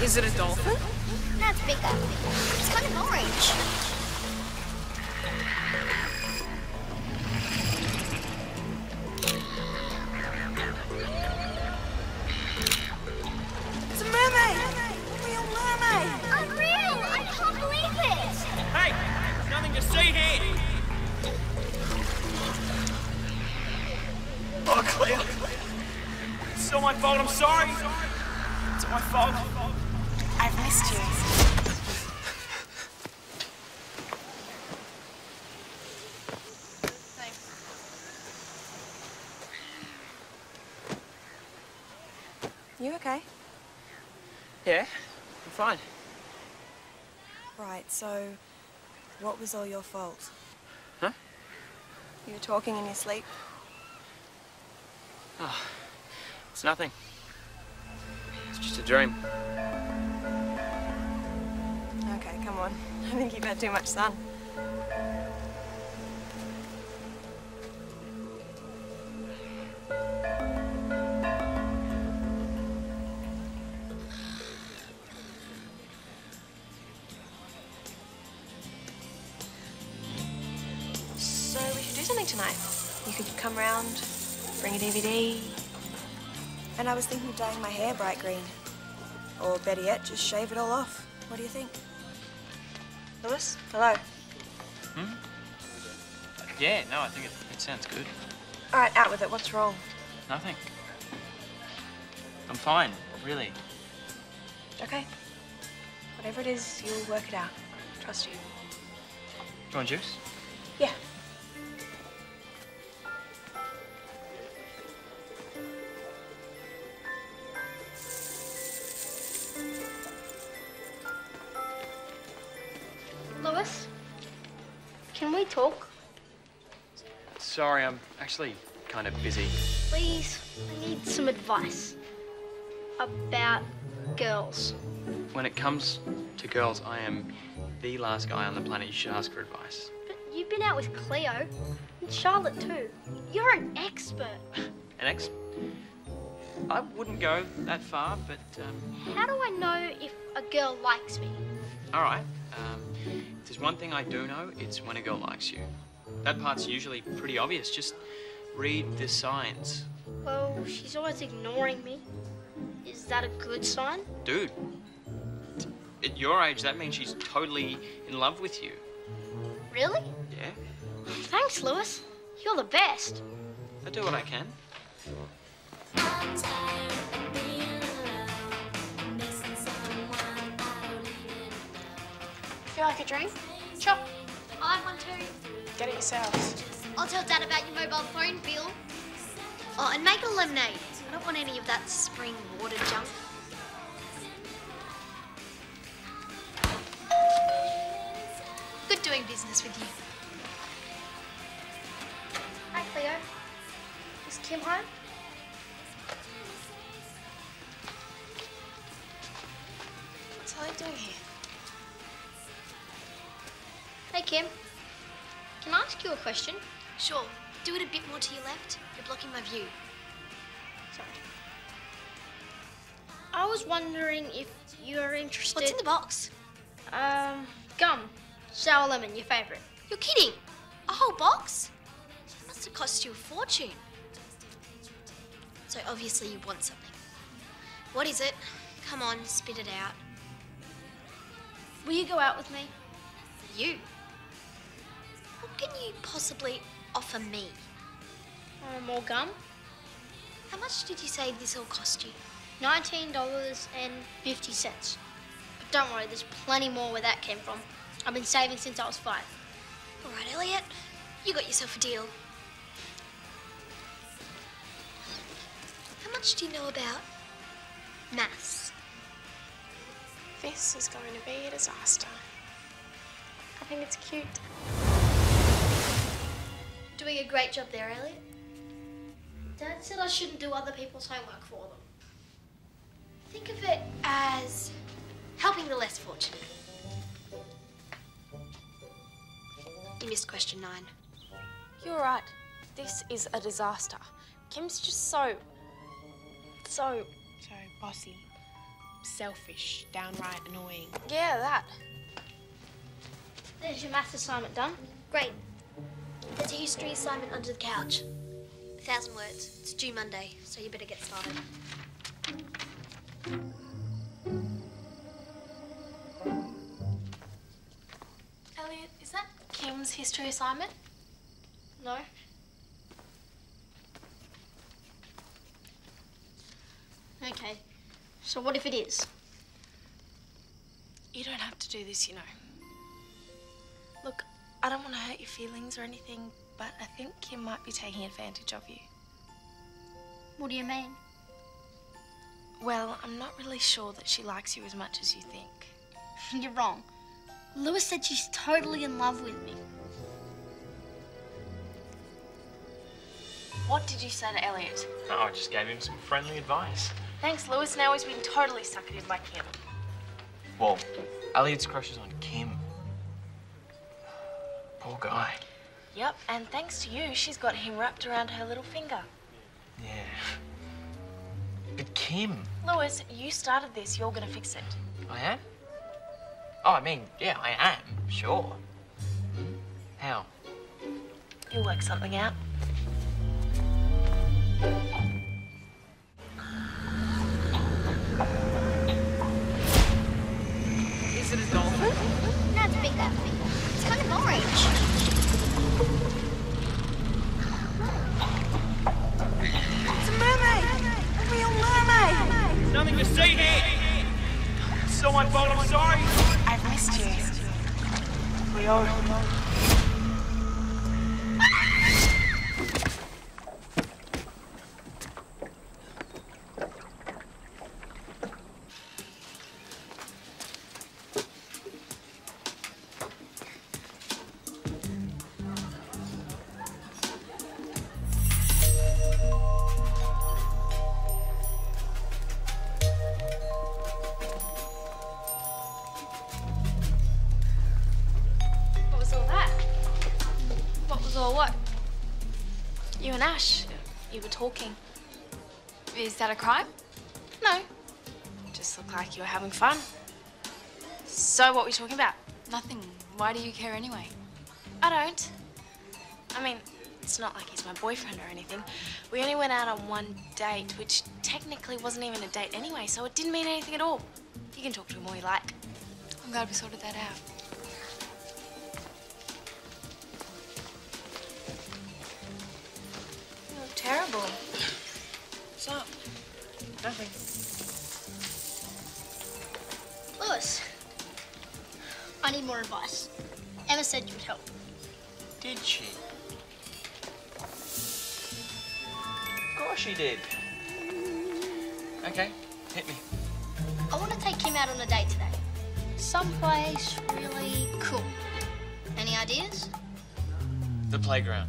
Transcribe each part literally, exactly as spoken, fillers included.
Is it a dolphin? No, it's bigger. It's kind of orange. It's a mermaid! A real mermaid! Unreal! I can't believe it! Hey! There's nothing to see here! Oh, Cleo! It's all my fault, I'm sorry! It's all my fault. I've missed you. Thanks. You okay? Yeah, I'm fine. Right, so what was all your fault? Huh? You were talking in your sleep? Oh, it's nothing. It's just a dream. Okay, come on. I think you've had too much sun. So we should do something tonight. You could come round, bring a D V D. And I was thinking of dyeing my hair bright green. Or better yet, just shave it all off. What do you think? Lewis? Hello. Hmm? Yeah, no, I think it, it sounds good. All right, out with it. What's wrong? Nothing. I'm fine, really. Okay. Whatever it is, you'll work it out. Trust you. Do you want juice? Yeah. Lewis, can we talk? Sorry, I'm actually kind of busy. Please, I need some advice about girls. When it comes to girls, I am the last guy on the planet you should ask for advice. But you've been out with Cleo and Charlotte too. You're an expert. An ex... I wouldn't go that far, but, um... How do I know if a girl likes me? all right. Um, if there's one thing I do know, it's when a girl likes you. That part's usually pretty obvious. Just read the signs. Well, she's always ignoring me. Is that a good sign? Dude, at your age, that means she's totally in love with you. Really? Yeah. Thanks, Lewis. You're the best. I do what I can. Feel like a drink? Sure. I want to. Get it yourself. I'll tell Dad about your mobile phone bill. Oh, and make a lemonade. I don't want any of that spring water junk. Good doing business with you. Hi, Cleo. Is Kim home? What's Holly doing here? Hey, Kim. Can I ask you a question? Sure. Do it a bit more to your left. You're blocking my view. Sorry. I was wondering if you're interested... What's in the box? Um, gum. Sour lemon, your favourite. You're kidding? A whole box? It must have cost you a fortune. So obviously you want something. What is it? Come on, spit it out. Will you go out with me? You? What can you possibly offer me? Uh, more gum. How much did you say this all cost you? nineteen dollars and fifty cents. But don't worry, there's plenty more where that came from. I've been saving since I was five. All right, Elliot. You got yourself a deal. How much do you know about maths? This is going to be a disaster. I think it's cute. Doing a great job there, Elliot. Dad said I shouldn't do other people's homework for them. Think of it as helping the less fortunate. You missed question nine. You're right. This is a disaster. Kim's just so... so... so bossy. selfish, downright annoying. Yeah, that. There's your maths assignment done. Great. There's a history assignment under the couch. A thousand words. It's due Monday, so you better get started. Elliot, is that Kim's history assignment? No? Okay. So what if it is? You don't have to do this, you know. Look, I don't want to hurt your feelings or anything, but I think Kim might be taking advantage of you. What do you mean? Well, I'm not really sure that she likes you as much as you think. You're wrong. Lewis said she's totally in love with me. What did you say to Elliot? Oh, I just gave him some friendly advice. Thanks, Lewis. Now he's been totally suckered in by Kim. Well, Elliot's crush is on Kim. Poor guy. Yep, and thanks to you, she's got him wrapped around her little finger. Yeah. But Kim... Lewis, you started this. You're gonna fix it. I am? Oh, I mean, yeah, I am, sure. How? You'll work something out. Is it a dolphin? No, it's big, that big. It's kind of orange. It's a mermaid! A real mermaid! Nothing to see here. It's so my fault, I'm sorry. I've missed you. Cleo. What was all that? What was all what? You and Ash, you were talking. Is that a crime? No, just looked like you were having fun. So what were you talking about? Nothing. Why do you care anyway? I don't. I mean, it's not like he's my boyfriend or anything. We only went out on one date, which technically wasn't even a date anyway, so it didn't mean anything at all. You can talk to him all you like. I'm glad we sorted that out. You look terrible. What's up? Nothing. Lewis, I need more advice. Emma said you would help. Did she? Of course she did. Okay, hit me. I want to take Kim out on a date today. Someplace really cool. Any ideas? The playground.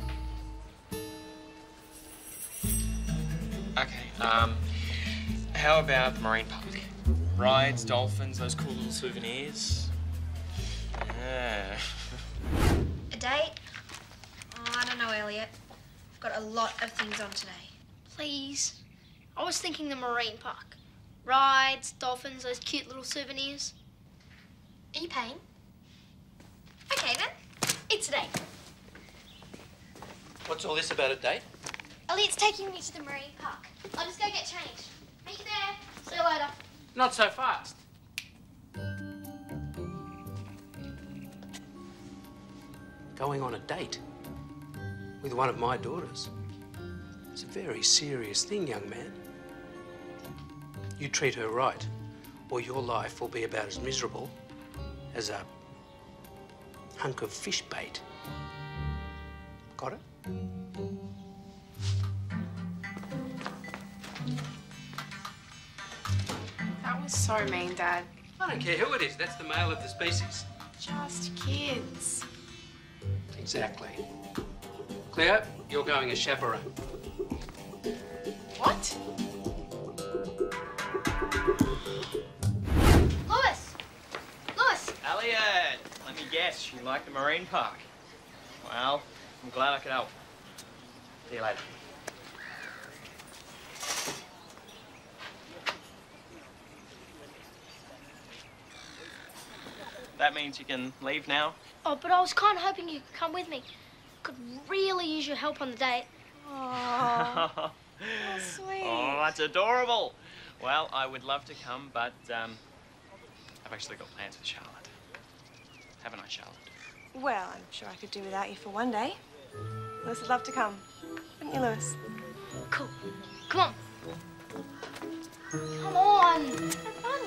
Okay, um, how about the marine park? Rides, dolphins, those cool little souvenirs. Yeah. A date? Oh, I don't know, Elliot. I've got a lot of things on today. Please. I was thinking the marine park. Rides, dolphins, those cute little souvenirs. Are you paying? Okay then. It's a date. What's all this about a date? Elliot's taking me to the marine park. I'll just go get changed. Meet you there. See you later. Not so fast. Going on a date with one of my daughters. It's a very serious thing, young man. You treat her right, or your life will be about as miserable as a hunk of fish bait. Got it? That was so mean, Dad. I don't care who it is. That's the male of the species. Just kids. Exactly. Cleo, you're going as chaperone. What? Lewis! Lewis! Elliot, let me guess, you like the marine park? Well, I'm glad I could help. See you later. that means you can leave now. Oh, but I was kind of hoping you could come with me. Could really use your help on the date. Oh, how sweet. Oh, that's adorable. Well, I would love to come, but um, I've actually got plans with Charlotte. Haven't I, Charlotte? Well, I'm sure I could do without you for one day. Lewis would love to come. Wouldn't you, Lewis? Cool. Come on. Come on. Have fun.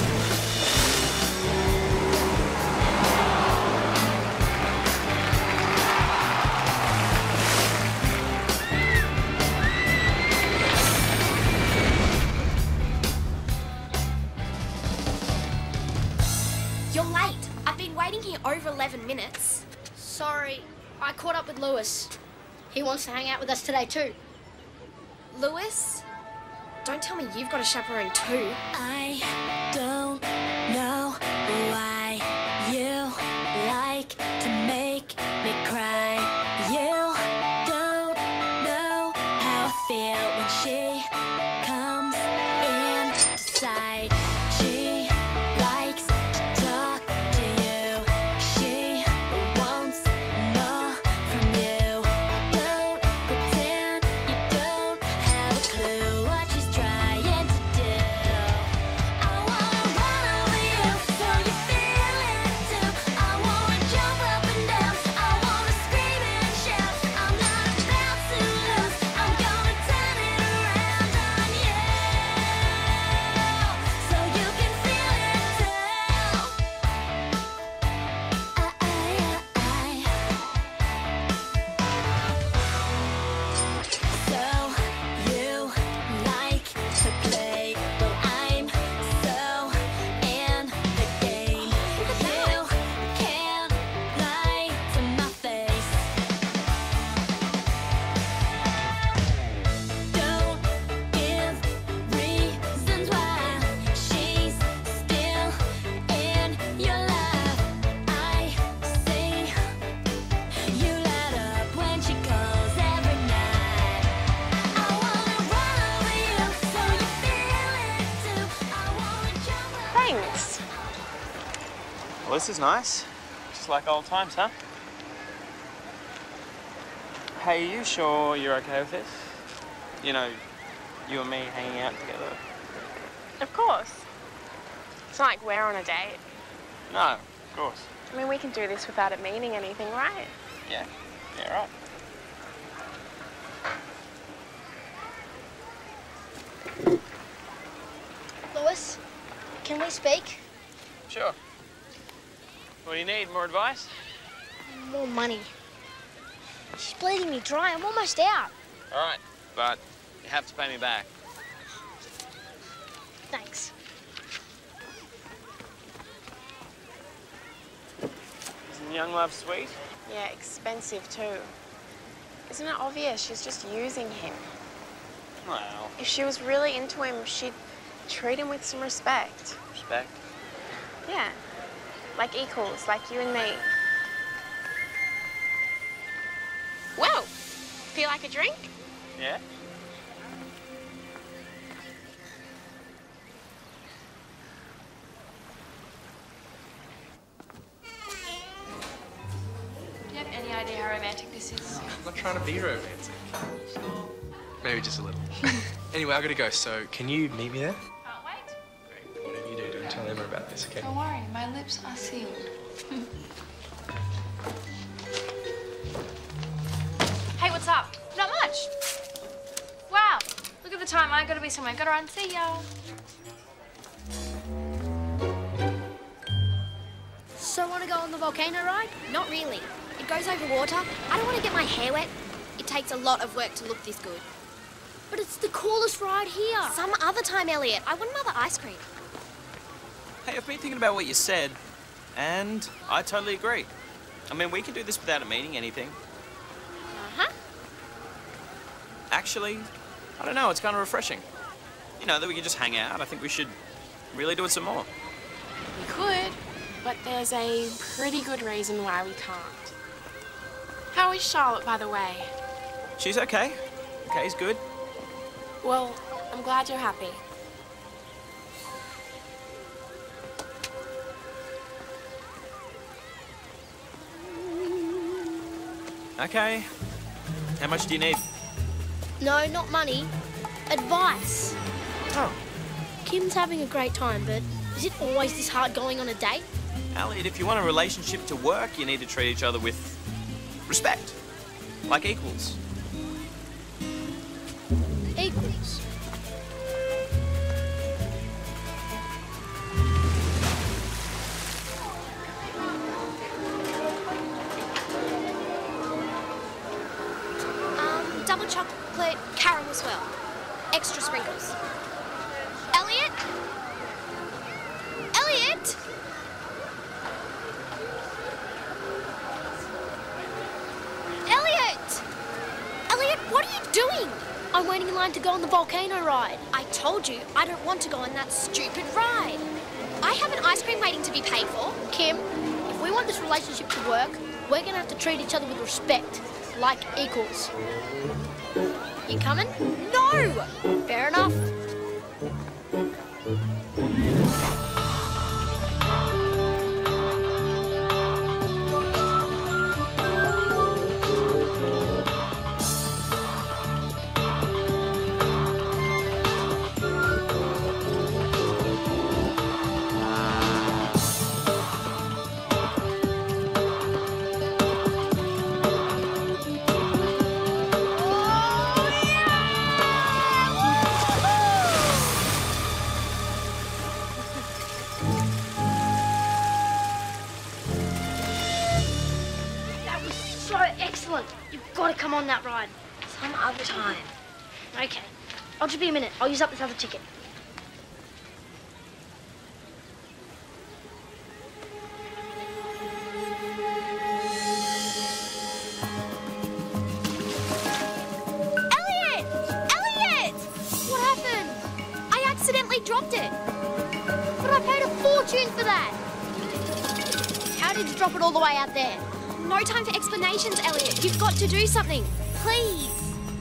You're late. I've been waiting here over eleven minutes. Sorry, I caught up with Lewis. He wants to hang out with us today too. Lewis, don't tell me you've got a chaperone too. I don't know why you like to make me cry. You don't know how I feel when she comes inside. She likes to talk to you. She wants more from you. Don't pretend you don't have a clue what she's trying to do. I wanna run over you so you feel it too. I wanna jump up and down. I wanna scream and shout. I'm not about to lose. I'm gonna turn it around on you so you can feel it too. I, I, I. So you like to play, well I'm so in the game. You can't lie to my face. Don't give reasons why she's still in your life. I see you light up when she calls every night. I wanna run over you so you feel it too. I wanna jump up. Thanks. Well, this is nice. Just like old times, huh? Hey, are you sure you're okay with this? You know, you and me hanging out together? Of course. It's not like we're on a date. No, of course. I mean, we can do this without it meaning anything, right? Yeah, yeah, right. Lewis, can we speak? Sure. What do you need? More advice? More money. She's bleeding me dry. I'm almost out. All right, but you have to pay me back. Thanks. Isn't young love sweet? Yeah, expensive too. Isn't it obvious she's just using him? Well, If she was really into him, she'd treat him with some respect. respect. Yeah, like equals, like you and me. Well, feel like a drink? Yeah? Do you have any idea how romantic this is? I'm not trying to be romantic. Maybe just a little. Anyway, I gotta go, so can you meet me there? Can't wait. Great. Whatever you do, don't tell Emma about this, okay? Don't worry, my lips are sealed. Hey, what's up? Not much. Wow, look at the time. I gotta be somewhere. Gotta run. See ya. So, want to go on the volcano ride? Not really. It goes over water. I don't want to get my hair wet. It takes a lot of work to look this good. But it's the coolest ride here. Some other time, Elliot. I want another ice cream. Hey, I've been thinking about what you said, and I totally agree. I mean, we can do this without it meaning anything. Uh-huh. Actually, I don't know, it's kind of refreshing. You know, that we can just hang out. I think we should really do it some more. We could, but there's a pretty good reason why we can't. How is Charlotte, by the way? She's okay. Okay's good. Well, I'm glad you're happy. Okay. How much do you need? No, not money. Advice. Oh. Kim's having a great time, but is it always this hard going on a date? Elliot, if you want a relationship to work, you need to treat each other with respect. Like equals. Equals. Um, double chocolate caramel swirl. Extra sprinkles. Elliot? Elliot? Elliot! Elliot, what are you doing? I'm waiting in line to go on the volcano ride. I told you I don't want to go on that stupid ride. I have an ice cream waiting to be paid for. Kim, if we want this relationship to work, we're gonna have to treat each other with respect, like equals. You coming? No! Fair enough. Come on that ride. Some other time. Okay. I'll just be a minute. I'll use up this other ticket. Elliot! Elliot! What happened? I accidentally dropped it. But I paid a fortune for that. How did you drop it all the way out there? No time for explanations, Elliot. You've got to do something. Please.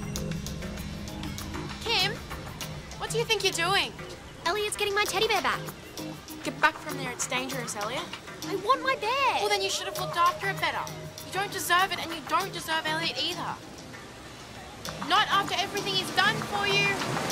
Kim, what do you think you're doing? Elliot's getting my teddy bear back. Get back from there, it's dangerous, Elliot. I want my bear. Well, then you should have looked after it better. You don't deserve it, and you don't deserve Elliot either. Not after everything he's done for you.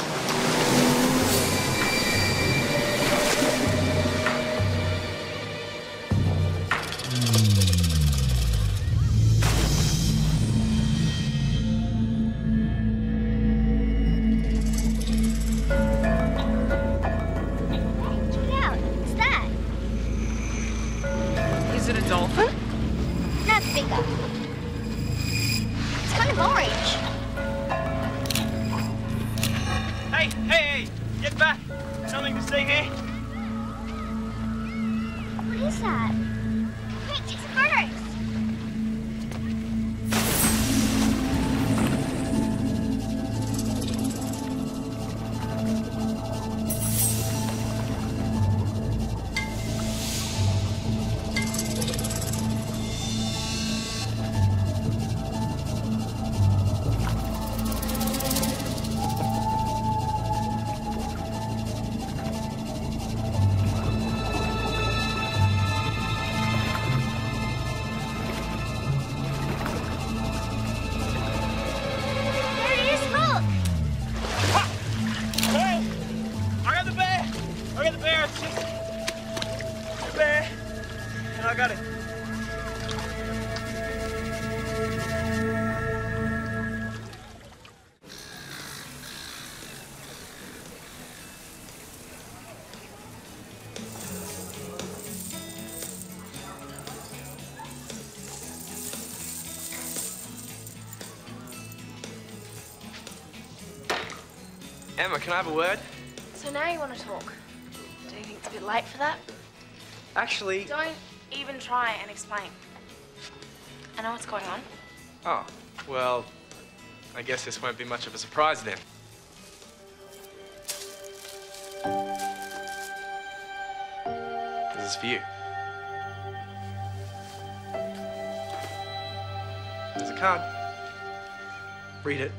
Emma, can I have a word? So now you want to talk. Do you think it's a bit late for that? Actually... Don't even try and explain. I know what's going on. Oh, well, I guess this won't be much of a surprise then. This is for you. There's a card. Read it.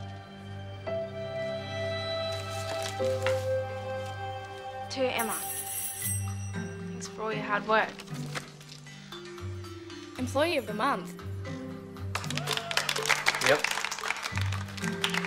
To Emma. Thanks for all your hard work. Employee of the month.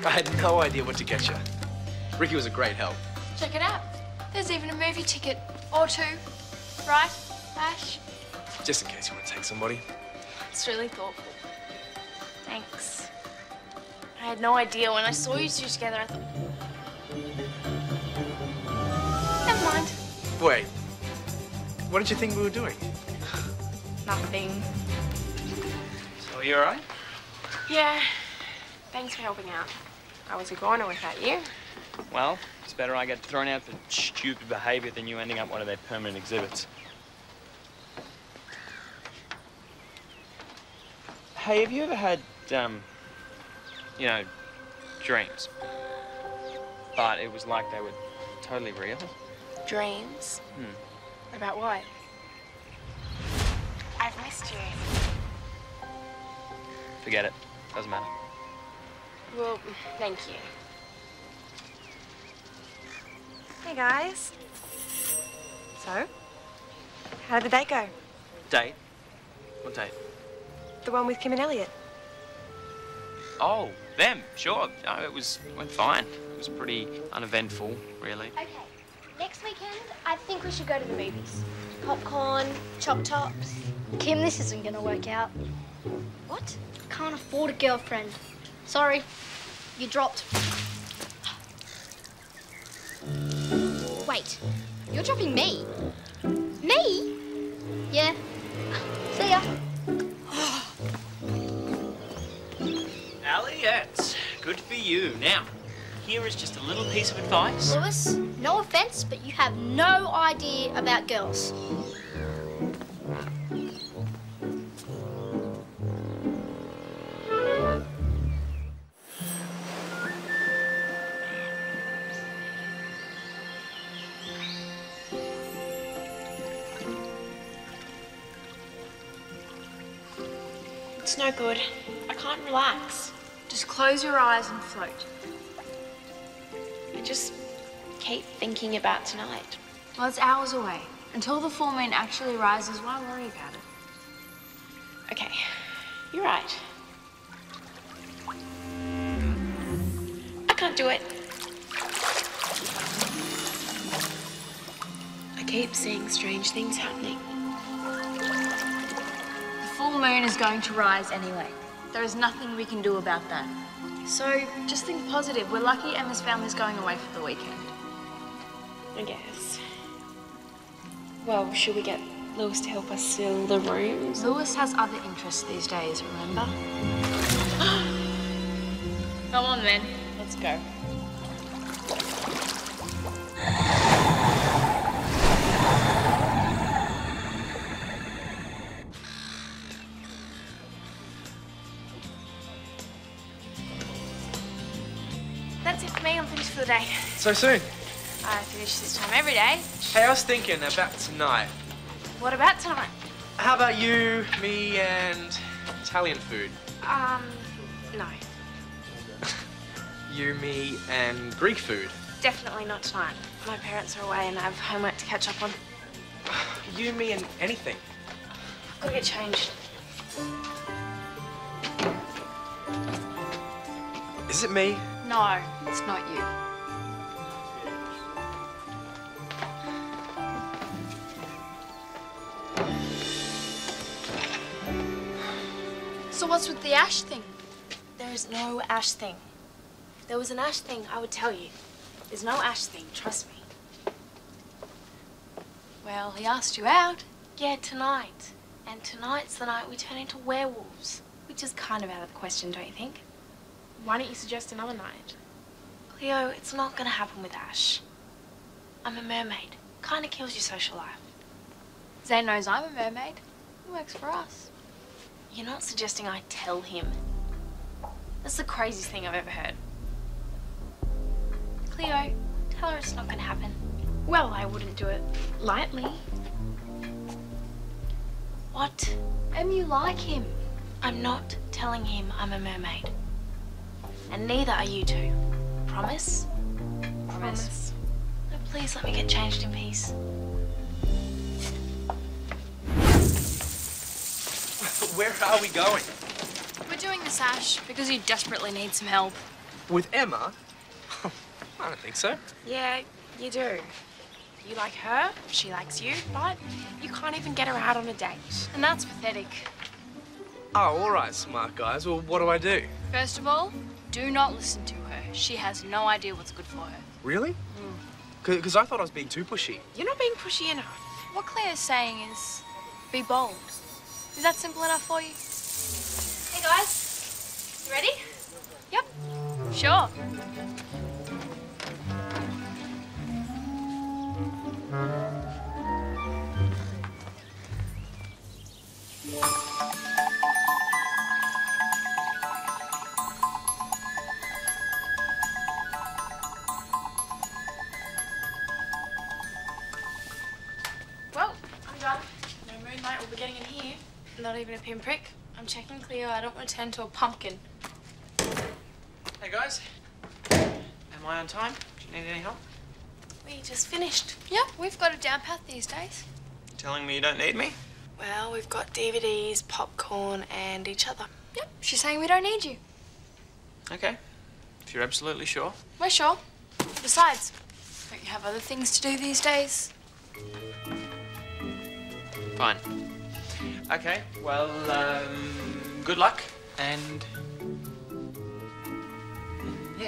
I had no idea what to get you. Rikki was a great help. Check it out. There's even a movie ticket or two. Right, Ash? Just in case you want to take somebody. It's really thoughtful. Thanks. I had no idea. When I saw you two together, I thought... Never mind. Wait. What did you think we were doing? Nothing. So are you alright? Yeah. Thanks for helping out. I was a goner without you. Well, it's better I get thrown out for stupid behaviour than you ending up one of their permanent exhibits. Hey, have you ever had, um, you know, dreams? But it was like they were totally real? Dreams? Hmm. About what? I've missed you. Forget it. Doesn't matter. Well, thank you. Hey, guys. So, how did the date go? Date? What date? The one with Kim and Elliot. Oh, them, sure. No, it was, went fine. It was pretty uneventful, really. Okay, next weekend, I think we should go to the movies. Popcorn, chop tops. Kim, this isn't gonna work out. What? Can't afford a girlfriend. Sorry, you dropped. Wait, you're dropping me? Me? Yeah. See ya. Elliot, good for you. Now, here is just a little piece of advice. Lewis, no offense, but you have no idea about girls. It's no good. I can't relax. Just close your eyes and float. I just keep thinking about tonight. Well, it's hours away. Until the full moon actually rises, why worry about it? Okay, you're right. I can't do it. I keep seeing strange things happening. The full moon is going to rise anyway. There is nothing we can do about that. So just think positive. We're lucky Emma's family's going away for the weekend. I guess. Well, should we get Lewis to help us fill the rooms? Lewis has other interests these days, remember? Come on then, let's go. That's it for me. I'm finished for the day. So soon? I finish this time every day. Hey, I was thinking about tonight. What about tonight? How about you, me, and Italian food? Um, no. You, me, and Greek food? Definitely not tonight. My parents are away and I have homework to catch up on. You, me, and anything. I've got to get changed. Is it me? No, it's not you. So what's with the Ash thing? There is no Ash thing. If there was an Ash thing, I would tell you. There's no Ash thing, trust me. Well, he asked you out. Yeah, tonight. And tonight's the night we turn into werewolves. Which is kind of out of the question, don't you think? Why don't you suggest another night? Cleo, it's not gonna happen with Ash. I'm a mermaid. Kinda kills your social life. Zane knows I'm a mermaid. He works for us. You're not suggesting I tell him. That's the craziest thing I've ever heard. Cleo, tell her it's not gonna happen. Well, I wouldn't do it lightly. What? Em, you like him. I'm not telling him I'm a mermaid. And neither are you two. Promise? Promise. Now, please let me get changed in peace. Where are we going? We're doing this, Ash, because you desperately need some help. With Emma? I don't think so. Yeah, you do. You like her, she likes you, but you can't even get her out on a date. And that's pathetic. Oh, all right, smart guys. Well, what do I do? First of all, do not listen to her. She has no idea what's good for her. Really? Because I thought I was being too pushy. You're not being pushy enough. What Cleo's saying is, be bold. Is that simple enough for you? Hey guys, you ready? Yep, sure. Well, I'm done. No moonlight will be getting in here. Not even a pinprick. I'm checking Cleo. I don't want to turn into a pumpkin. Hey guys, am I on time? Do you need any help? We just finished. Yep, we've got it down pat these days. Telling me you don't need me? Well, we've got D V Ds, popcorn, and each other. Yep, she's saying we don't need you. Okay, if you're absolutely sure. We're sure. Besides, don't you have other things to do these days? Fine. Okay, well, um, good luck, and yeah.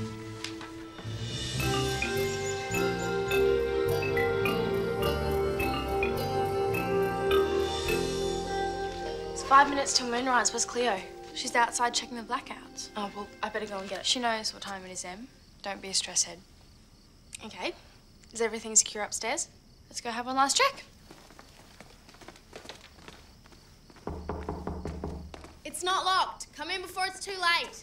It's five minutes till moonrise. Where's Cleo? She's outside checking the blackouts. Oh, well, I better go and get her. She knows what time it is, Em. Don't be a stress head. Okay. Is everything secure upstairs? Let's go have one last check. It's not locked. Come in before it's too late.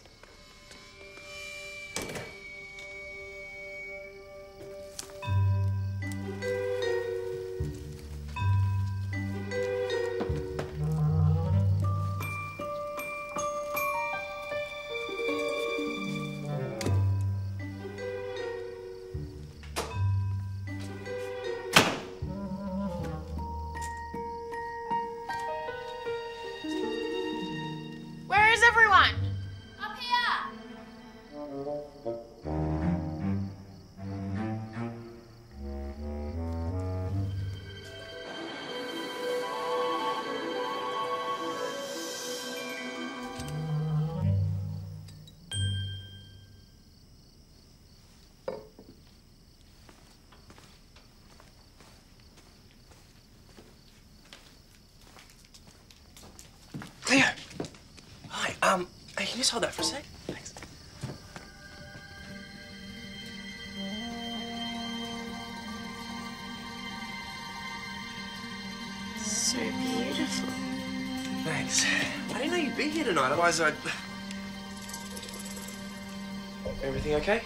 Where is everyone? Up here. Cleo! Hi, um, hey, can you just hold that for a sec? Thanks. So beautiful. Thanks. I didn't know you'd be here tonight, otherwise I'd... Everything okay?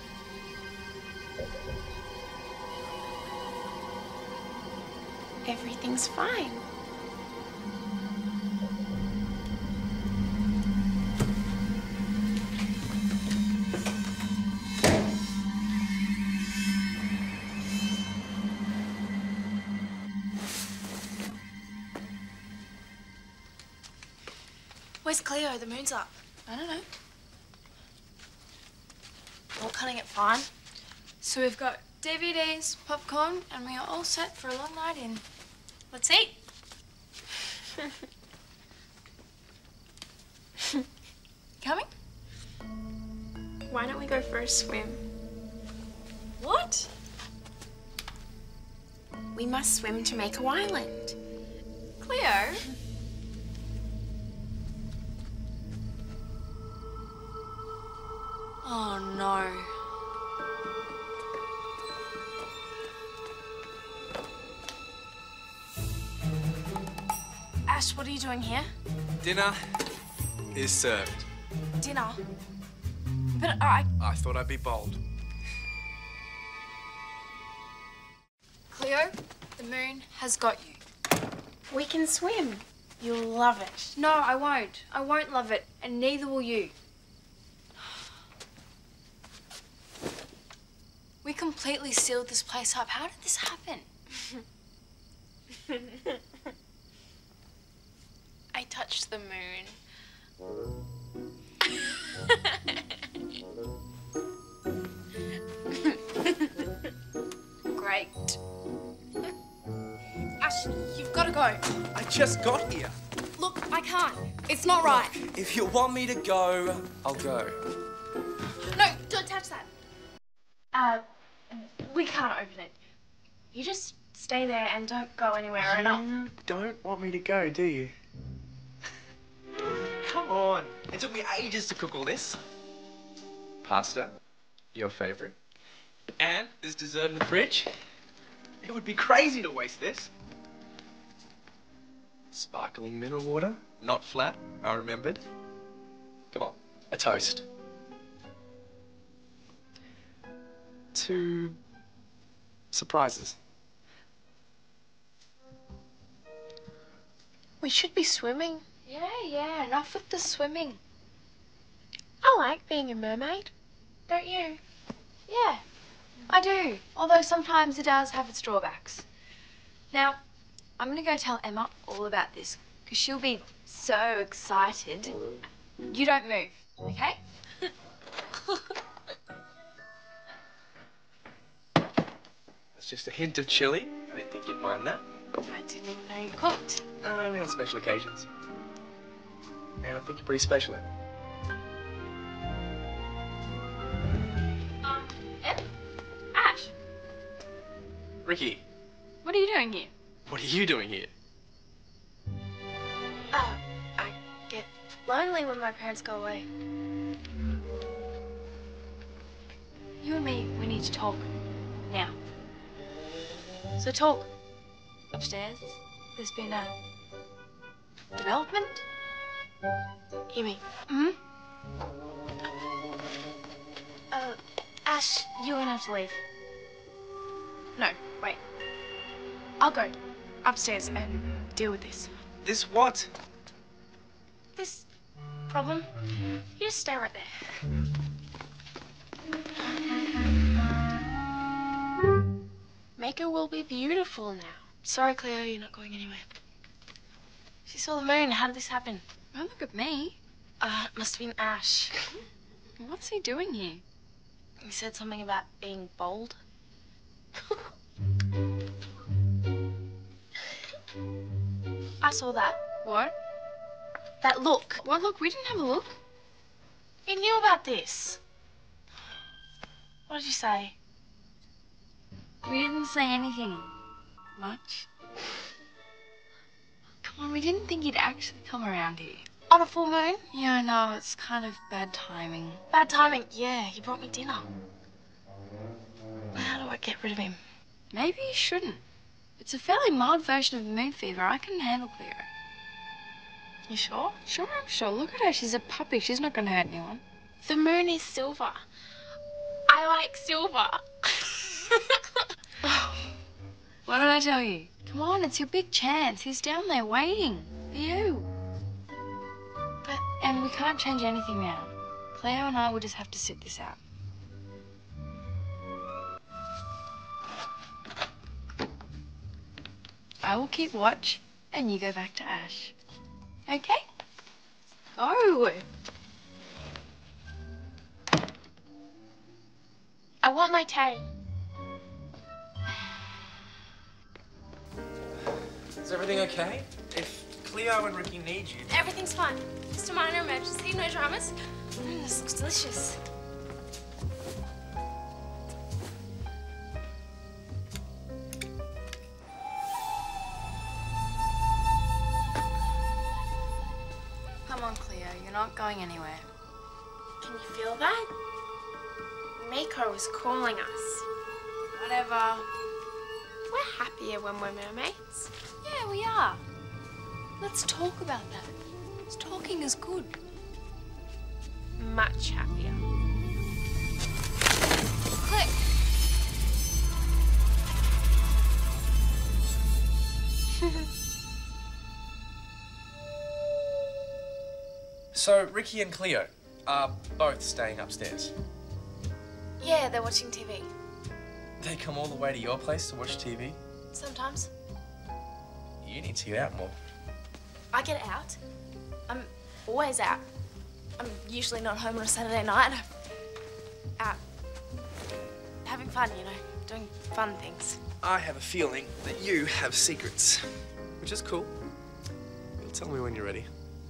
Everything's fine. Where's Cleo? The moon's up. I don't know. All cutting it fine. So we've got D V Ds, popcorn, and we are all set for a long night in. Let's eat. Coming? Why don't we go for a swim? What? We must swim to make a island. Cleo? Oh no. Ash, what are you doing here? Dinner is served. Dinner? But I... I thought I'd be bold. Cleo, the moon has got you. We can swim. You'll love it. No, I won't. I won't love it, and neither will you. We completely sealed this place up. How did this happen? I touched the moon. I just got here. Look, I can't. It's not right. If you want me to go, I'll go. No, don't touch that. Uh, we can't open it. You just stay there and don't go anywhere and I'll... You don't want me to go, do you? Come on. It took me ages to cook all this. Pasta, your favourite. And there's dessert in the fridge. It would be crazy to waste this. Sparkling mineral water, not flat, I remembered. Come on, a toast. Two surprises. We should be swimming. Yeah, yeah, enough with the swimming. I like being a mermaid. Don't you? Yeah, I do. Although sometimes it does have its drawbacks. Now, I'm gonna go tell Emma all about this, because she'll be so excited. You don't move, okay? It's just a hint of chili. I didn't think you'd mind that. I didn't even know you cooked. Uh, only on special occasions. And I think you're pretty special. Um, Em? Ash? Rikki, What are you doing here? what are you doing here? Oh, I get lonely when my parents go away. You and me, we need to talk. Now. So talk. Upstairs, there's been a development. Amy. Hmm? Uh, Ash, you're gonna have to leave. No, wait. I'll go upstairs and deal with this. This what? This problem. You just stay right there. Mako will be beautiful now. Sorry, Cleo, you're not going anywhere. She saw the moon. How did this happen? Don't look at me. Uh, it must have been Ash. What's he doing here? He said something about being bold. I saw that. What? That look. What look? We didn't have a look. You knew about this. What did you say? We didn't say anything. Much. Come on, we didn't think you'd actually come around here. On a full moon? Yeah, I know. It's kind of bad timing. Bad timing? Yeah, he brought me dinner. How do I get rid of him? Maybe you shouldn't. It's a fairly mild version of moon fever. I can handle Cleo. You sure? Sure, I'm sure. Look at her. She's a puppy. She's not going to hurt anyone. The moon is silver. I like silver. What did I tell you? Come on, it's your big chance. He's down there waiting for you. But, and we can't change anything now. Cleo and I will just have to sit this out. I will keep watch, and you go back to Ash. Okay? Go! I want my tay. Is everything okay? If Cleo and Rikki need you... Everything's fine. Just a minor emergency, no dramas. Mm, this looks delicious. Come on, Cleo. You're not going anywhere. Can you feel that? Mako is calling us. Whatever. We're happier when we're mermaids. Yeah, we are. Let's talk about that. Talking is good. Much happier. Click. So, Rikki and Cleo are both staying upstairs. Yeah, they're watching T V. They come all the way to your place to watch T V? Sometimes. You need to get out more. I get out. I'm always out. I'm usually not home on a Saturday night. I'm out having fun, you know, doing fun things. I have a feeling that you have secrets. which is cool. You'll tell me when you're ready.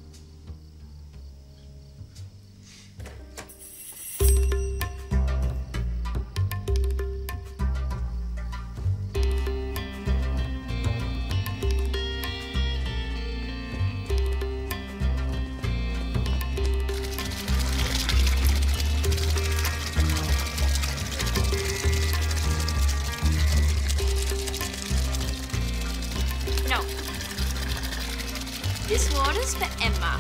This water's for Emma.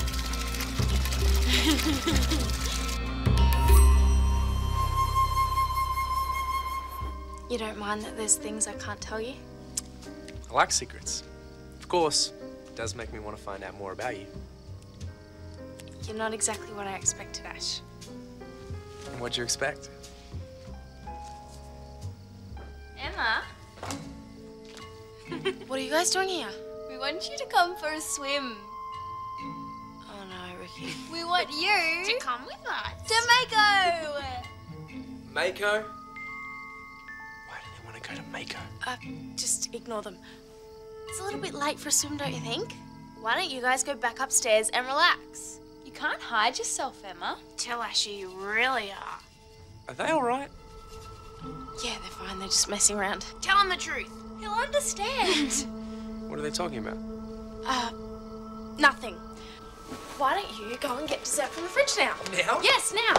You don't mind that there's things I can't tell you? I like secrets. Of course, it does make me want to find out more about you. You're not exactly what I expected, Ash. And what'd you expect? Emma? What are you guys doing here? We want you to come for a swim. Oh no, Rikki. We want you To come with us. to Mako. Mako? Why do they want to go to Mako? Uh, just ignore them. It's a little bit late for a swim, don't you think? Why don't you guys go back upstairs and relax? You can't hide yourself, Emma. Tell Ashy you really are. Are they all right? Yeah, they're fine. They're just messing around. Tell him the truth. He'll understand. What are they talking about? Uh, nothing. Why don't you go and get dessert from the fridge now? Now? Yes, now.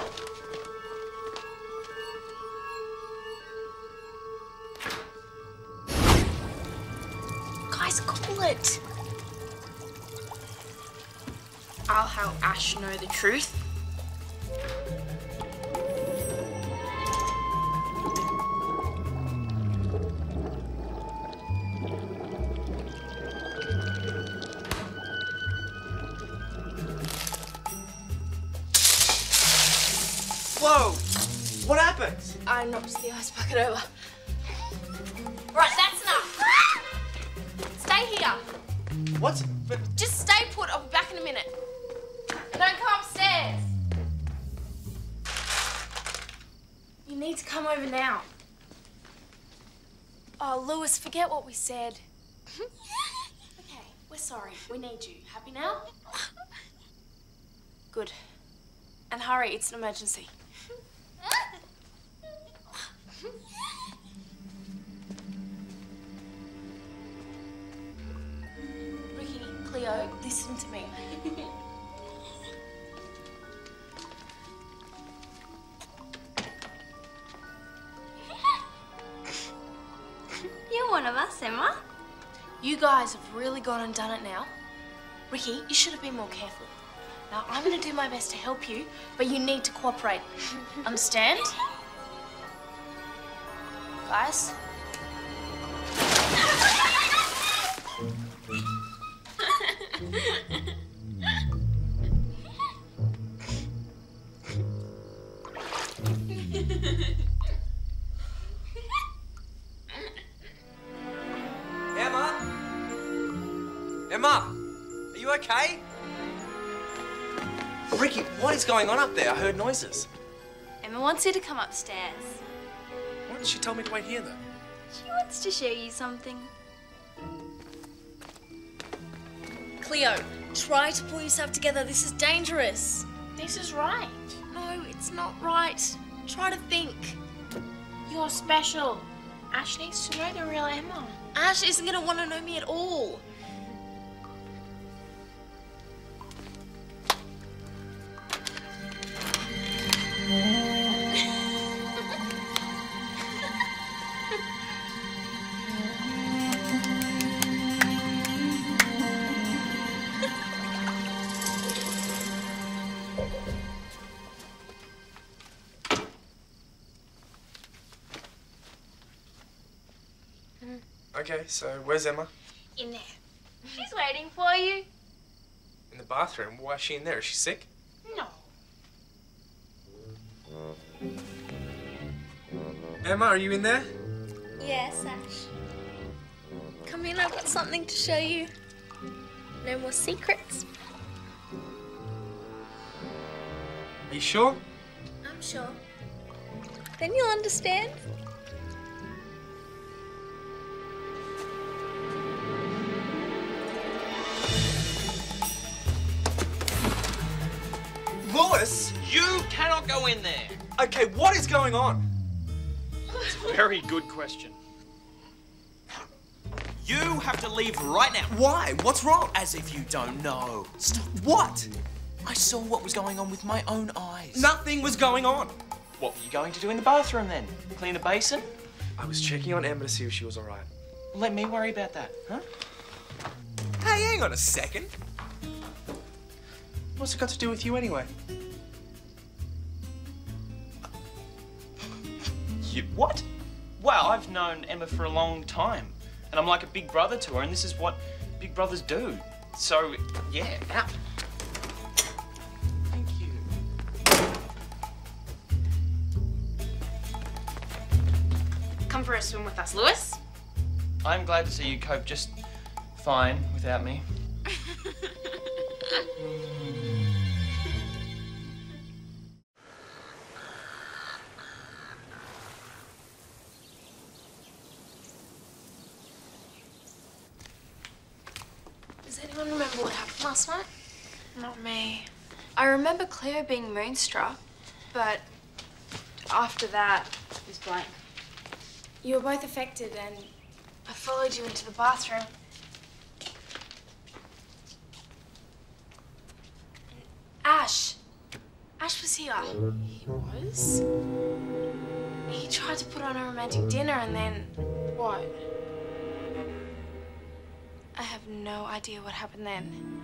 Guys, call it. I'll help Ash know the truth. Whoa! What happened? I knocked the ice bucket over. Right, that's enough. Stay here. What? But Just stay put. I'll be back in a minute. Don't come upstairs. You need to come over now. Oh, Lewis, forget what we said. Okay, we're sorry. We need you. Happy now? Good. And hurry, it's an emergency. Rikki, Cleo, listen to me. You're one of us, Emma. You guys have really gone and done it now. Rikki, you should have been more careful. Now, I'm going to do my best to help you, but you need to cooperate. Understand? Guys? Emma? Emma? Are you okay? Rikki, what is going on up there? I heard noises. Emma wants you to come upstairs. Why didn't she tell me to wait here, though? She wants to show you something. Cleo, try to pull yourself together. This is dangerous. This is right. No, it's not right. Try to think. You're special. Ash needs to know the real Emma. Ash isn't going to want to know me at all. Okay, so where's Emma? In there. She's waiting for you. In the bathroom. Why is she in there? Is she sick? No. Emma, are you in there? Yes, Ash. Come in, I've got something to show you. No more secrets. Are you sure? I'm sure. Then you'll understand. not go in there? Okay, what is going on? It's a very good question. You have to leave right now. Why? What's wrong? As if you don't know. Stop. What? I saw what was going on with my own eyes. Nothing was going on. What were you going to do in the bathroom then? Clean the basin? I was checking on Emma to see if she was all right. Let me worry about that, huh? Hey, hang on a second. What's it got to do with you anyway? You what? Well, I've known Emma for a long time, and I'm like a big brother to her, and this is what big brothers do. So, yeah, out. Thank you. Come for a swim with us, Lewis. I'm glad to see you cope just fine without me. Does anyone remember what happened last night? Not me. I remember Cleo being moonstruck, but after that, it was blank. You were both affected and I followed you into the bathroom. Ash. Ash was here. He was? He tried to put on a romantic dinner and then... What? I have no idea what happened then.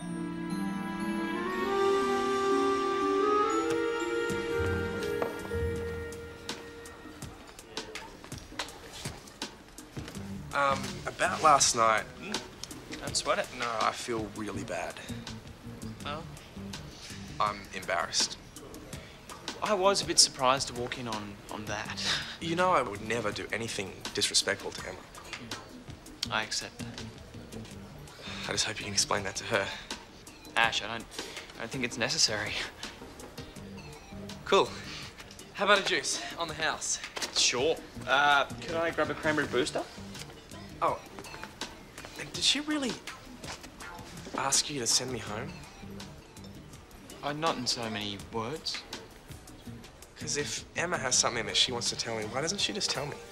Um, about last night. Don't sweat it. No, I feel really bad. Oh. I'm embarrassed. I was a bit surprised to walk in on, on that. You know I would never do anything disrespectful to Emma. I accept that. I just hope you can explain that to her. Ash, I don't, I don't think it's necessary. Cool. How about a juice on the house? Sure. Uh, could I grab a cranberry booster? Oh, did she really ask you to send me home? Uh, not in so many words. Because if Emma has something that she wants to tell me, why doesn't she just tell me?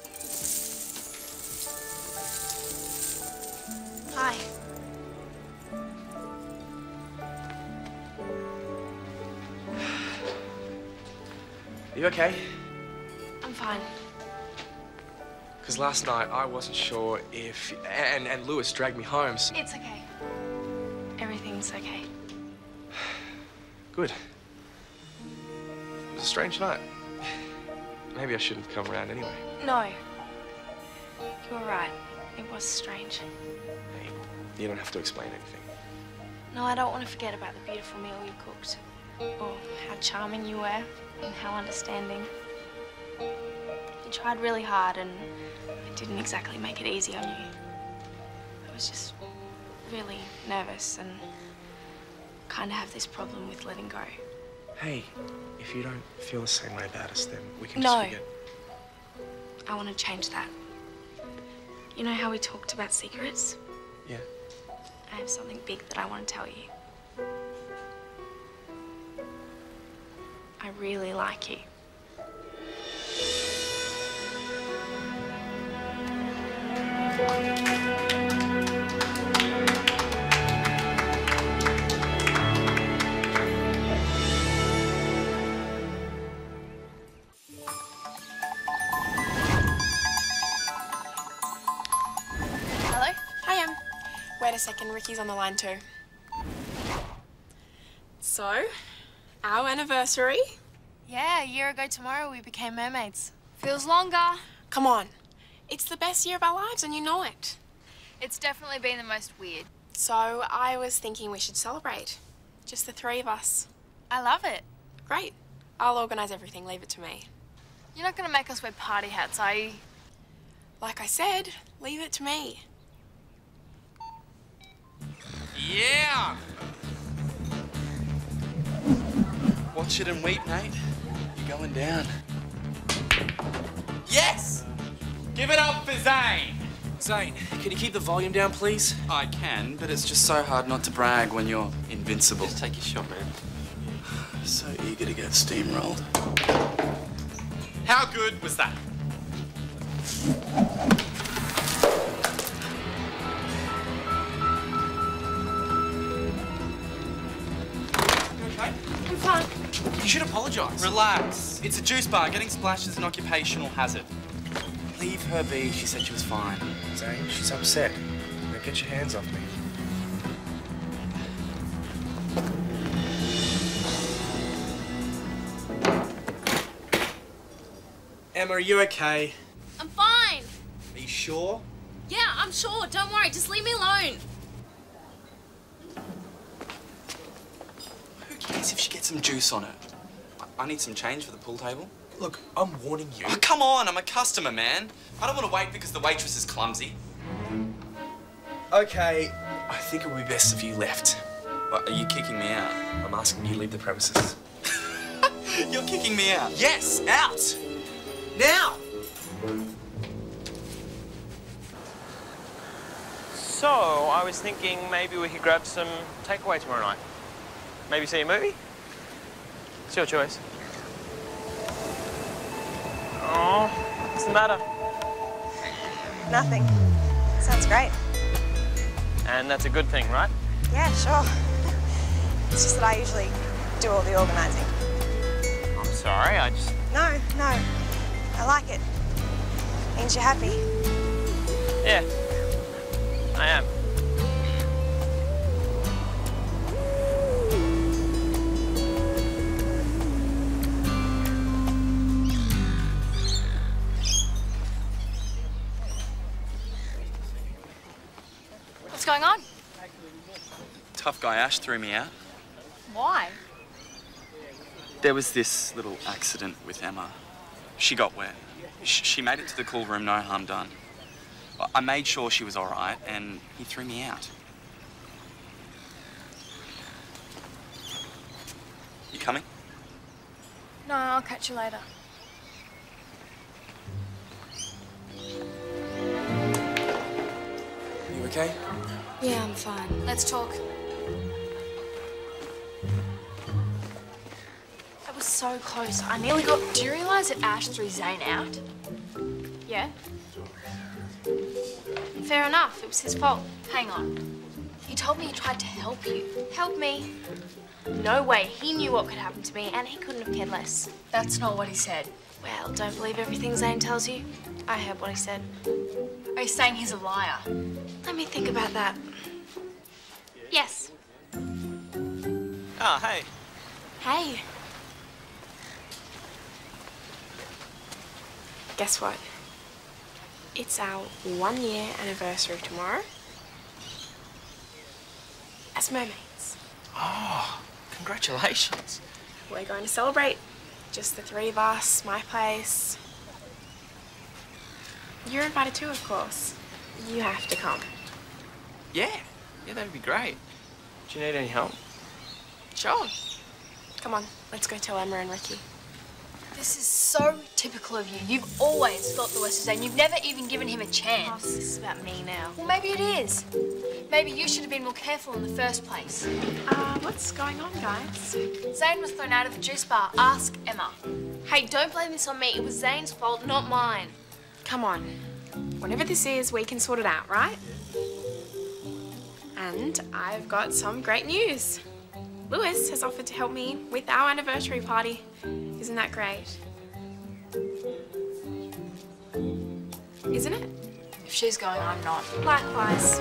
Hi. You okay? I'm fine. Because last night I wasn't sure if... And, and Lewis dragged me home, so... It's okay. Everything's okay. Good. It was a strange night. Maybe I shouldn't have come around anyway. No. You were right. It was strange. Hey, you don't have to explain anything. No, I don't want to forget about the beautiful meal you cooked. Or how charming you were and how understanding. You tried really hard and it didn't exactly make it easy on you. I was just really nervous and kind of have this problem with letting go. Hey, if you don't feel the same way about us, then we can No. just forget. I want to change that. You know how we talked about secrets? Yeah. I have something big that I want to tell you. I really like you. Hello? Hi, Em. Wait a second, Rikki's on the line too. So, our anniversary? Yeah, a year ago tomorrow we became mermaids. Feels longer. Come on. It's the best year of our lives and you know it. It's definitely been the most weird. So, I was thinking we should celebrate. Just the three of us. I love it. Great. I'll organise everything, leave it to me. You're not going to make us wear party hats, are you? Like I said, leave it to me. Yeah! Watch it and weep, mate. You're going down. Yes! Give it up for Zane! Zane, can you keep the volume down, please? I can, but it's just so hard not to brag when you're invincible. Just take your shot, man. So So eager to get steamrolled. How good was that? I'm fine. You should apologise. Relax. It's a juice bar. Getting splashed is an occupational hazard. Leave her be. She said she was fine. Zane, she's upset. Now get your hands off me. Emma, are you okay? I'm fine. Are you sure? Yeah, I'm sure. Don't worry. Just leave me alone. Who cares if she gets some juice on it? I, I need some change for the pool table. Look, I'm warning you. Oh, come on. I'm a customer, man. I don't want to wait because the waitress is clumsy. Okay, I think it would be best if you left. What, are you kicking me out? I'm asking you to leave the premises. You're kicking me out? Yes, out! Now! So, I was thinking maybe we could grab some takeaway tomorrow night. Maybe see a movie? It's your choice. Oh, what's the matter? Nothing. Sounds great. And that's a good thing, right? Yeah, sure. It's just that I usually do all the organising. I'm sorry, I just... No, no. I like it. Means you're happy. Yeah, I am. What's going on? Tough guy Ash threw me out. Why? There was this little accident with Emma. She got wet. Sh she made it to the cool room, no harm done. I made sure she was all right, and he threw me out. You coming? No, I'll catch you later. You okay? Yeah, I'm fine. Let's talk. That was so close. I nearly got... Do you realise that Ash threw Zane out? Yeah? Fair enough. It was his fault. Hang on. He told me he tried to help you. Help me? No way. He knew what could happen to me, and he couldn't have cared less. That's not what he said. Well, don't believe everything Zane tells you. I heard what he said. Are you saying he's a liar? Let me think about that. Yes. Ah, hey. Hey. Guess what? It's our one year anniversary tomorrow. As mermaids. Oh, congratulations. We're going to celebrate. Just the three of us, my place. You're invited too, of course. You have to come. Yeah, yeah, that'd be great. Do you need any help? Sure. Come on, let's go tell Emma and Rikki. This is so typical of you. You've always felt the worst of Zane. You've never even given him a chance. Oh, this is about me now. Well, maybe it is. Maybe you should have been more careful in the first place. Uh, what's going on, guys? Zane was thrown out of the juice bar. Ask Emma. Hey, don't blame this on me. It was Zane's fault, not mine. Come on. Whatever this is, we can sort it out, right? And I've got some great news. Lewis has offered to help me with our anniversary party. Isn't that great? Isn't it? If she's going, I'm not. Likewise.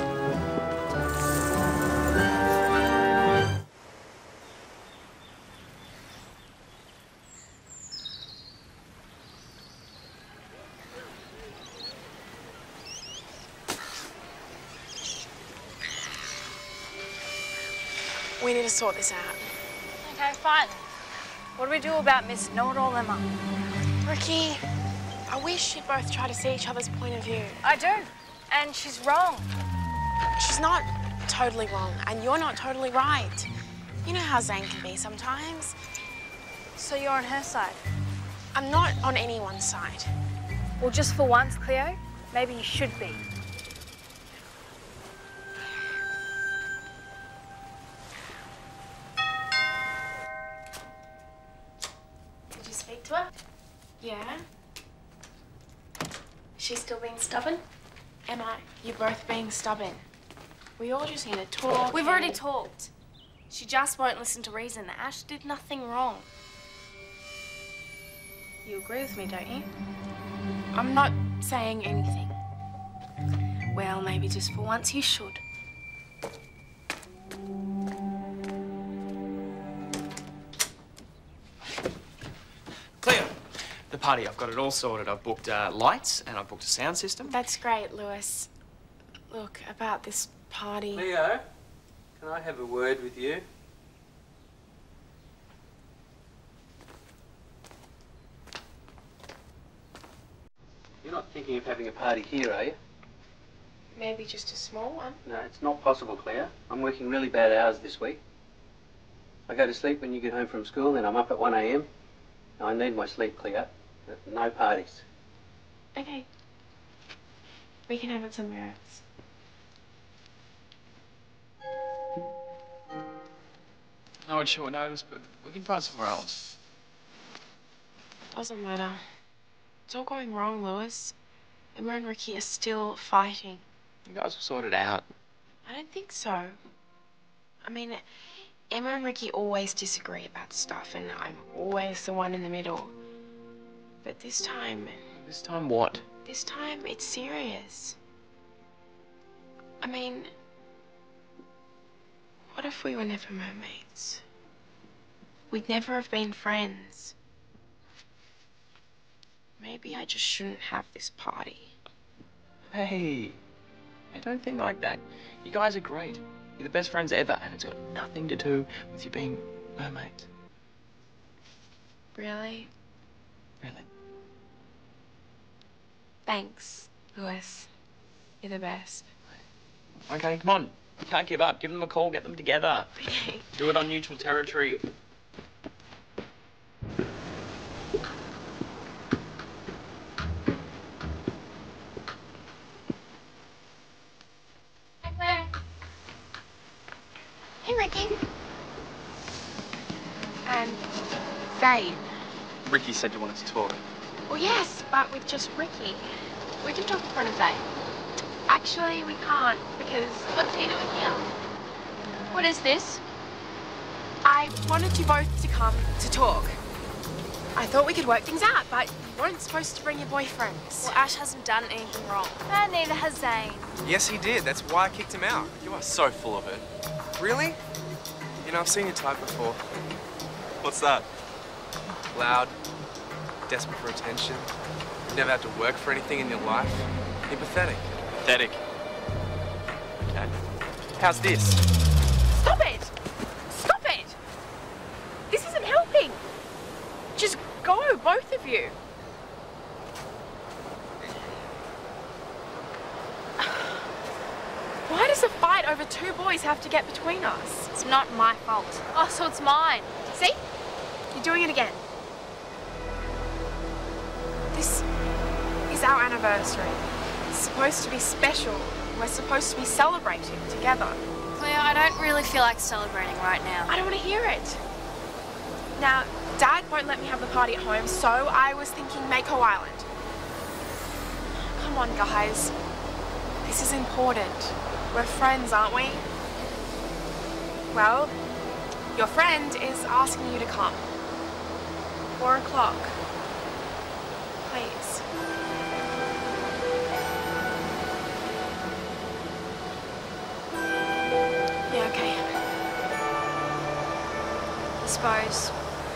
We need to sort this out. Okay, fine. What do we do about Miss Know-It-All Emma? Rikki, I wish you'd both try to see each other's point of view. I do, and she's wrong. She's not totally wrong, and you're not totally right. You know how Zane can be sometimes. So you're on her side? I'm not on anyone's side. Well, just for once, Cleo, maybe you should be. Yeah? She's still being stubborn? Emma, you're both being stubborn. We all just need to talk. We've and- already talked. She just won't listen to reason. Ash did nothing wrong. You agree with me, don't you? I'm not saying anything. Well, maybe just for once you should. Cleo, the party, I've got it all sorted. I've booked uh, lights and I've booked a sound system. That's great, Lewis. Look, about this party... Cleo, can I have a word with you? You're not thinking of having a party here, are you? Maybe just a small one? No, it's not possible, Cleo. I'm working really bad hours this week. I go to sleep when you get home from school, then I'm up at one A M I need my sleep, Cleo. No parties. Okay. We can have it somewhere else. No, it's short notice, but we can find somewhere else. Doesn't matter. It's all going wrong, Lewis. Emma and Rikki are still fighting. You guys will sort it out. I don't think so. I mean, Emma and Rikki always disagree about stuff, and I'm always the one in the middle. But this time... This time what? This time, it's serious. I mean... What if we were never mermaids? We'd never have been friends. Maybe I just shouldn't have this party. Hey, I don't think like that. You guys are great. You're the best friends ever, and it's got nothing to do with you being mermaids. Really? Really. Thanks, Lewis. You're the best. Okay, come on. You can't give up. Give them a call, get them together. Okay. Do it on neutral territory. Hey, Rikki. And Zane. Rikki said you wanted to talk. Well, yes, but with just Rikki. We can talk in front of Zane. Actually, we can't, because what's he doing here? What is this? I wanted you both to come to talk. I thought we could work things out, but you weren't supposed to bring your boyfriends. Well, Ash hasn't done anything wrong. And neither has Zane. Yes, he did. That's why I kicked him out. You are so full of it. Really? You know, I've seen your type before. What's that? Loud, desperate for attention. You never had to work for anything in your life. You're pathetic. Pathetic. Okay. How's this? Stop it! Stop it! This isn't helping. Just go, both of you. Why does a fight over two boys have to get between us? It's not my fault. Oh, so it's mine. See? You're doing it again. This is our anniversary. It's supposed to be special. We're supposed to be celebrating together. Cleo, I don't really feel like celebrating right now. I don't want to hear it. Now, Dad won't let me have the party at home, so I was thinking Mako Island. Come on, guys. This is important. We're friends, aren't we? Well, your friend is asking you to come. Four o'clock. Please. Yeah, okay. I suppose.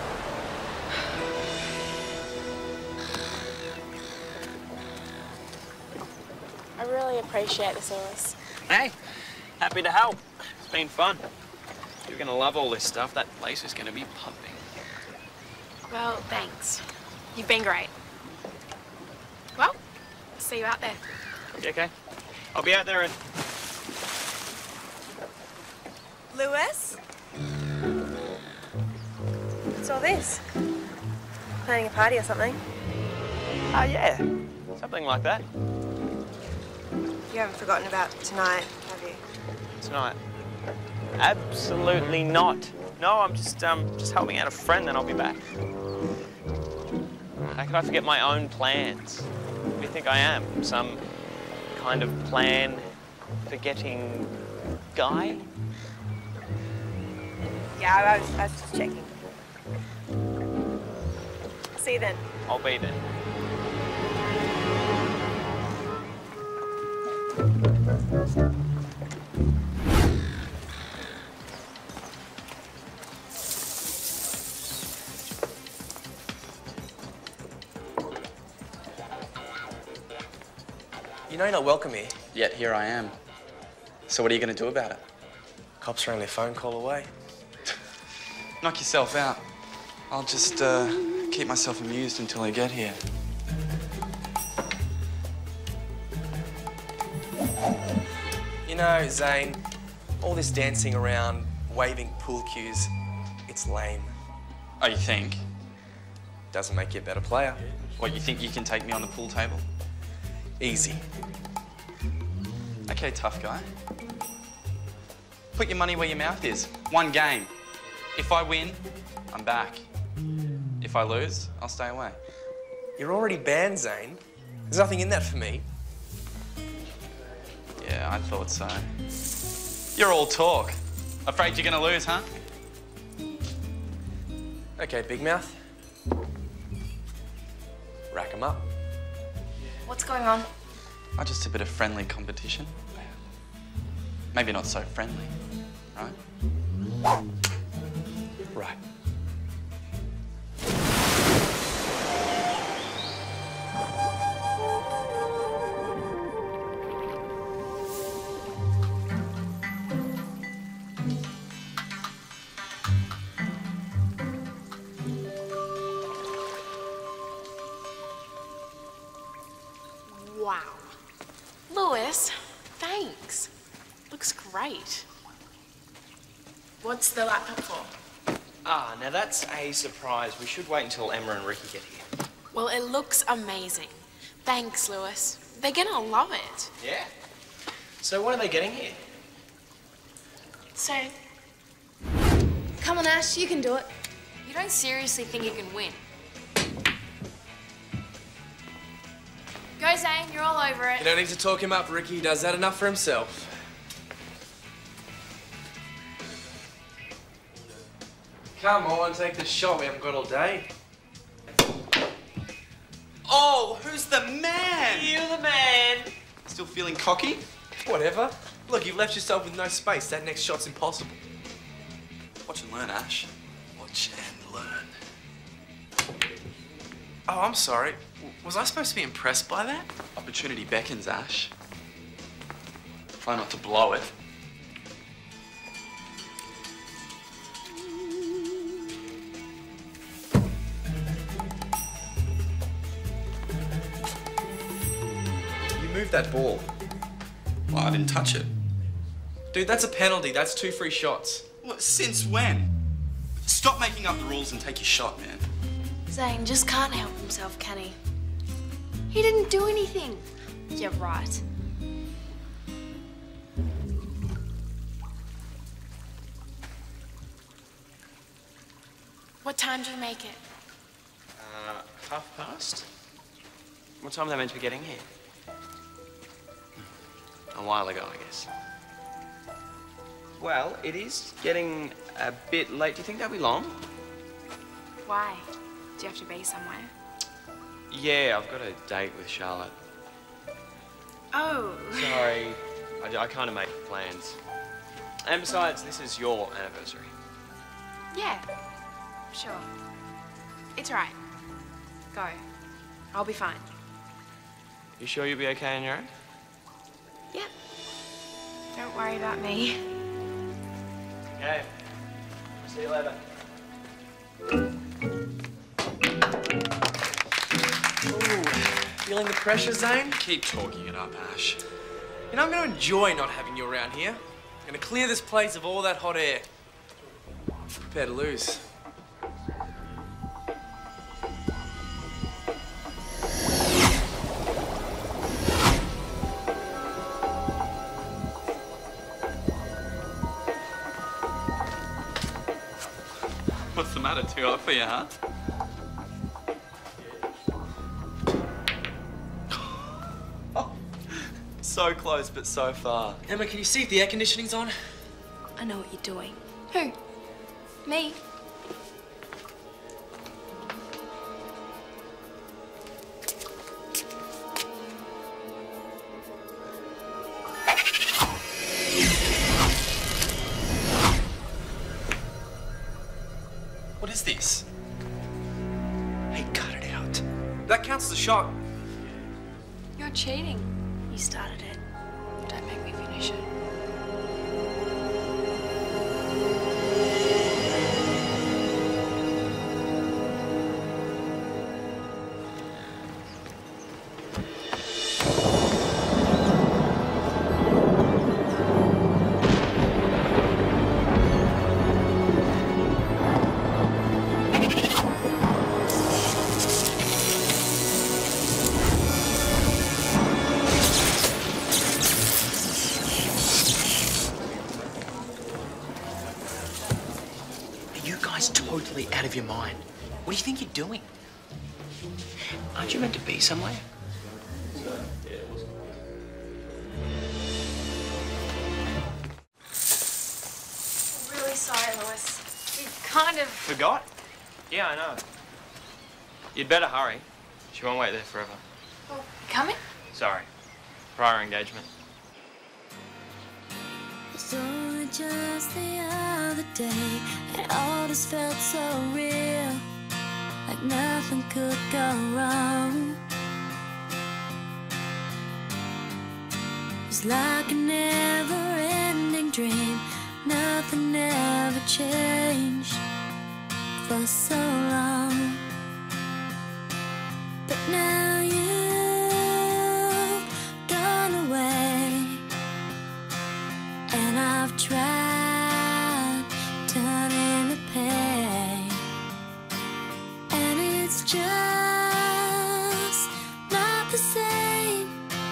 I really appreciate this, Lewis. Hey, happy to help. It's been fun. You're gonna love all this stuff. That place is gonna be pumping. Well, thanks. You've been great. Well, see you out there. You okay? I'll be out there in... Lewis? What's all this? Planning a party or something? Oh, yeah. Something like that. You haven't forgotten about tonight, have you? Tonight. Absolutely not. No, I'm just um just helping out a friend, then I'll be back. How could I forget my own plans? Who do you think I am? Some kind of plan-forgetting guy? Yeah, I was, I was just checking. See you then. I'll be there. You know you're not welcome here. Yet here I am. So what are you going to do about it? Cops are only a phone call away. Knock yourself out. I'll just uh, keep myself amused until I get here. You know, Zane, all this dancing around, waving pool cues, it's lame. Oh, you think? Doesn't make you a better player. What, you think you can take me on the pool table? Easy. Okay, tough guy. Put your money where your mouth is. One game. If I win, I'm back. If I lose, I'll stay away. You're already banned, Zane. There's nothing in that for me. Yeah, I thought so. You're all talk. Afraid you're gonna lose, huh? Okay, big mouth. Rack 'em up. What's going on? Oh, just a bit of friendly competition. Maybe not so friendly, right? Right. Wow. Lewis, thanks. Looks great. What's the laptop for? Ah, now that's a surprise. We should wait until Emma and Rikki get here. Well, it looks amazing. Thanks, Lewis. They're gonna love it. Yeah? So when are they getting here? So, Come on, Ash, you can do it. you don't seriously think you can win? Go, Zane, you're all over it. You don't need to talk him up, Rikki. He does that enough for himself. Come on, take the shot. We haven't got all day. Oh, who's the man? You the man. Still feeling cocky? Whatever. Look, you've left yourself with no space. That next shot's impossible. Watch and learn, Ash. Watch and learn. Oh, I'm sorry. Was I supposed to be impressed by that? Opportunity beckons, Ash. Try not to blow it. You moved that ball. Well, I didn't touch it. Dude, that's a penalty. That's two free shots. Well, since when? Stop making up the rules and take your shot, man. Zane just can't help himself, can he? He didn't do anything. You're right. What time do you make it? Uh, half past? What time are they meant to be getting here? A while ago, I guess. Well, it is getting a bit late. Do you think they'll be long? Why? Do you have to be somewhere? Yeah, I've got a date with Charlotte. Oh. Sorry, I, I kind of make plans. And besides, this is your anniversary. Yeah, sure. It's all right. Go. I'll be fine. You sure you'll be okay on your own? Yep. Don't worry about me. Okay. See you later. Ooh, feeling the pressure, Zane? Keep talking it up, Ash. You know, I'm going to enjoy not having you around here. I'm going to clear this place of all that hot air. Prepare to lose. What's the matter? Too hot for you, huh? so close, but so far. Emma, can you see if the air conditioning's on? I know what you're doing. Who? Me? What is this? Hey, cut it out. That counts as a shot. You're cheating. You started it. Don't make me finish it. Totally out of your mind. What do you think you're doing? Aren't you meant to be somewhere? Really sorry, Lewis. We kind of... Forgot? Yeah, I know. You'd better hurry. She won't wait there forever. Well, coming? Sorry. Prior engagement. It's only just the other day, and all this felt so real, like nothing could go wrong. It's like a never-ending dream, nothing ever changed for so long. But now you've gone away, and I've tried turning the page, and it's just not the same.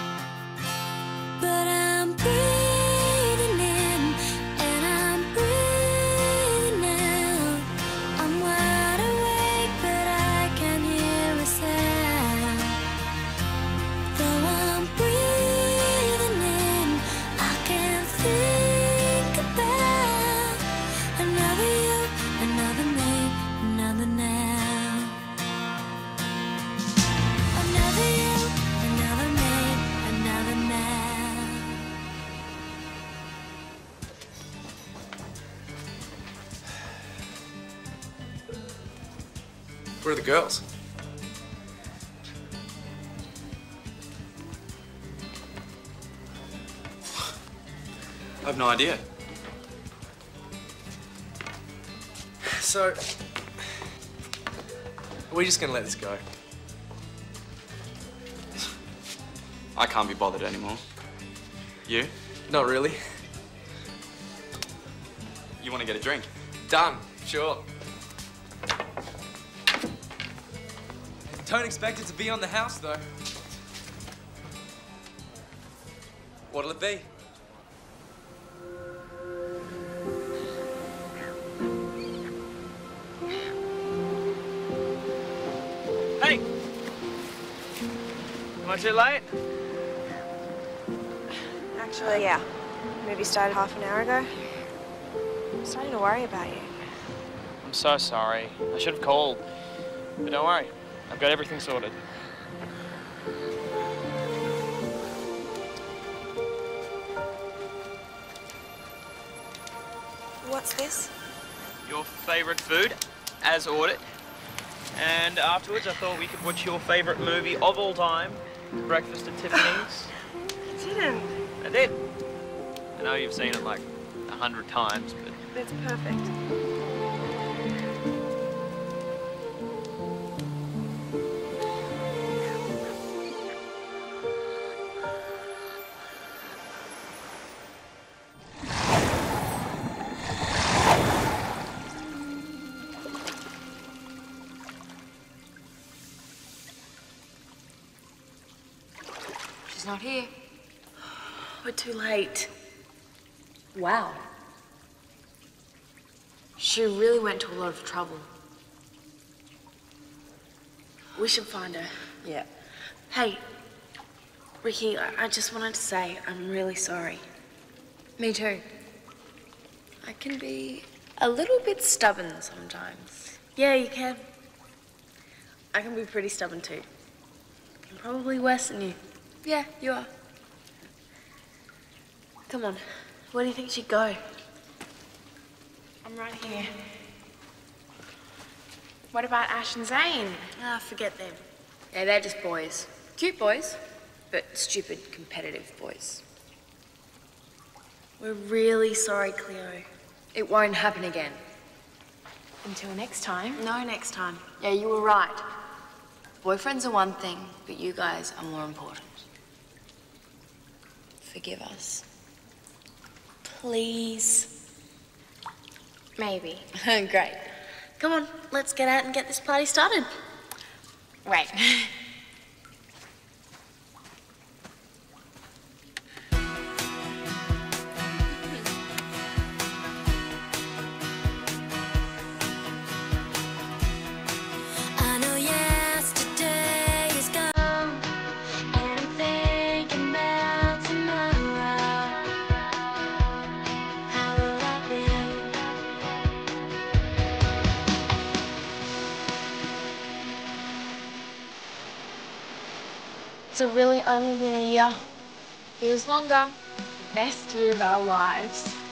But I'm breathing in, and I'm breathing out. I'm wide awake, but I can hear a sound. Though I'm breathing in, I can think about another you, another me, another now. Another you, another me, another now. Where are the girls? I have no idea. So, are we just gonna let this go? I can't be bothered anymore. You? Not really. You want to get a drink? Done. Sure. Don't expect it to be on the house, though. What'll it be? Hey! Am I too late? Actually, yeah. Movie started half an hour ago. I'm starting to worry about you. I'm so sorry. I should have called. But don't worry. I've got everything sorted. What's this? Your favourite food, as ordered. And afterwards, I thought we could watch your favourite movie of all time, Breakfast at Tiffany's. You didn't. I did. I know you've seen it like a hundred times, but... It's perfect. She's not here. We're too late. Wow. She really went to a lot of trouble. We should find her. Yeah. Hey, Rikki, I, I just wanted to say I'm really sorry. Me too. I can be a little bit stubborn sometimes. Yeah, you can. I can be pretty stubborn too. I'm probably worse than you. Yeah, you are. Come on, where do you think she'd go? I'm right here. What about Ash and Zane? Ah, forget them. Yeah, they're just boys. Cute boys, but stupid, competitive boys. We're really sorry, Cleo. It won't happen again. Until next time. No, next time. Yeah, you were right. Boyfriends are one thing, but you guys are more important. Forgive us. Please. Maybe. Great. Come on, let's get out and get this party started. Wait. I know yesterday is gone, and I'm thinking about tomorrow. How will I feel? It's a really only been a year. Feels longer. Best year of our lives.